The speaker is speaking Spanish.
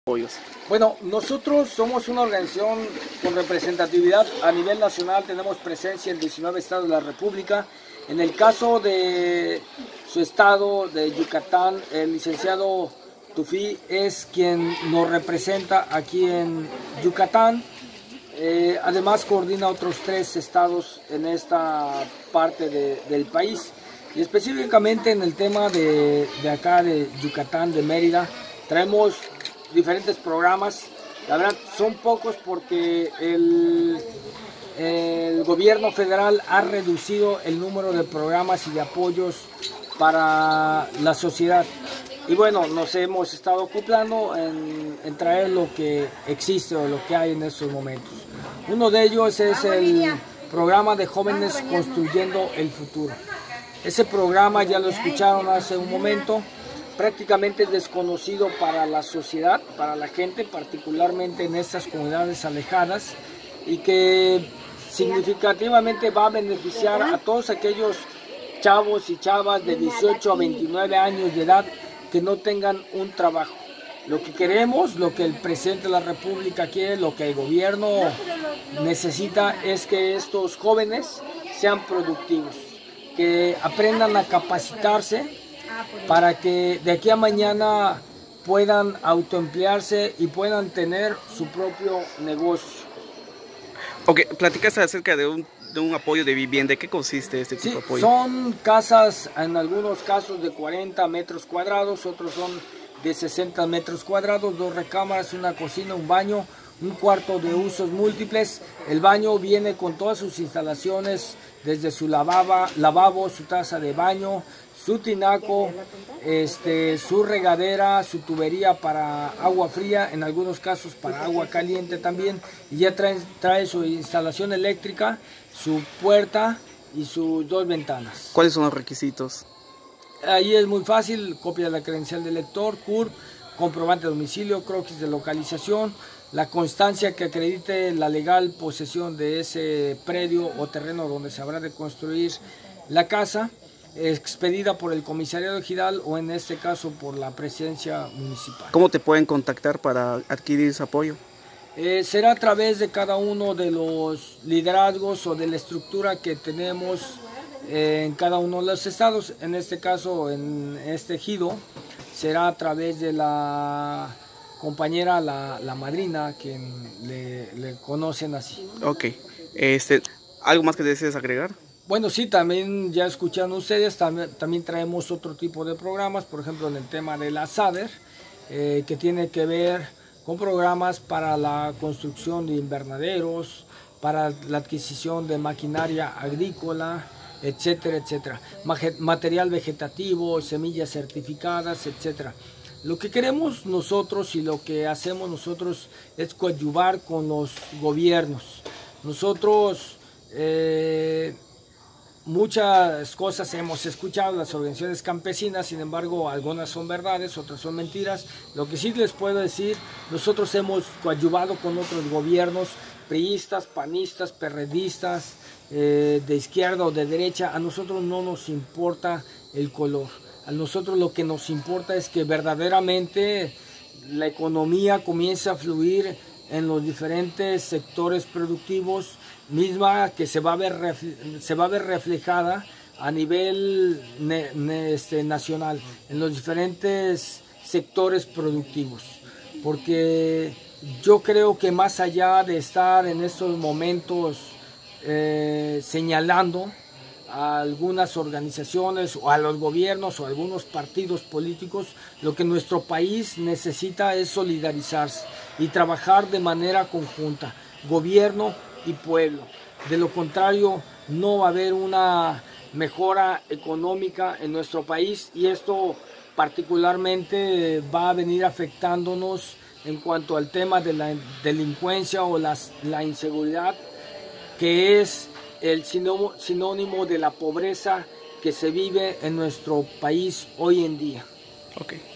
apoyos? Bueno, nosotros somos una organización con representatividad a nivel nacional, tenemos presencia en 19 estados de la República. En el caso de su estado, de Yucatán, el licenciado Tufí es quien nos representa aquí en Yucatán. Además coordina otros 3 estados en esta parte del país. Y específicamente en el tema de acá de Yucatán, de Mérida, traemos diferentes programas. La verdad son pocos porque el gobierno federal ha reducido el número de programas y de apoyos para la sociedad. Y bueno, nos hemos estado acoplando en traer lo que existe o lo que hay en estos momentos. Uno de ellos es el programa de jóvenes construyendo el futuro. Ese programa ya lo escucharon hace un momento. Prácticamente es desconocido para la sociedad, para la gente, particularmente en estas comunidades alejadas, y que significativamente va a beneficiar a todos aquellos chavos y chavas de 18 a 29 años de edad que no tengan un trabajo. Lo que queremos, lo que el presidente de la República quiere, lo que el gobierno necesita es que estos jóvenes sean productivos, que aprendan a capacitarse para que de aquí a mañana puedan autoemplearse y puedan tener su propio negocio. Ok, platicas acerca de un apoyo de vivienda. ¿En qué consiste este tipo de apoyo? Son casas, en algunos casos de 40 metros cuadrados, otros son de 60 metros cuadrados, 2 recámaras, una cocina, un baño, un cuarto de usos múltiples. El baño viene con todas sus instalaciones, desde su lavabo, su taza de baño, su tinaco, su regadera, su tubería para agua fría, en algunos casos para agua caliente también, y ya trae su instalación eléctrica, su puerta y sus 2 ventanas. ¿Cuáles son los requisitos? Ahí es muy fácil: copia de la credencial del lector, CURP, comprobante de domicilio, croquis de localización, la constancia que acredite la legal posesión de ese predio o terreno donde se habrá de construir la casa, expedida por el comisariado ejidal o en este caso por la presidencia municipal. ¿Cómo te pueden contactar para adquirir ese apoyo? Será a través de cada uno de los liderazgos o de la estructura que tenemos en cada uno de los estados. En este caso, en este ejido, será a través de la compañera, la madrina, quien le conocen así. Ok, ¿algo más que desees agregar? Bueno, sí, también ya escuchan ustedes, también traemos otro tipo de programas, por ejemplo en el tema de la SADER, que tiene que ver con programas para la construcción de invernaderos, para la adquisición de maquinaria agrícola, etcétera, etcétera, material vegetativo, semillas certificadas, etcétera. Lo que queremos nosotros y lo que hacemos nosotros es coadyuvar con los gobiernos. Nosotros muchas cosas hemos escuchado, las organizaciones campesinas, sin embargo algunas son verdades, otras son mentiras. Lo que sí les puedo decir, nosotros hemos coadyuvado con otros gobiernos, priistas, panistas, perredistas, de izquierda o de derecha. A nosotros no nos importa el color, a nosotros lo que nos importa es que verdaderamente la economía comience a fluir en los diferentes sectores productivos, misma que se va a ver reflejada a nivel nacional, en los diferentes sectores productivos. Porque yo creo que más allá de estar en estos momentos señalando a algunas organizaciones o a los gobiernos o a algunos partidos políticos, lo que nuestro país necesita es solidarizarse y trabajar de manera conjunta, gobierno y pueblo. De lo contrario, no va a haber una mejora económica en nuestro país, y esto particularmente va a venir afectándonos en cuanto al tema de la delincuencia o la inseguridad, que es el sinónimo de la pobreza que se vive en nuestro país hoy en día. Okay.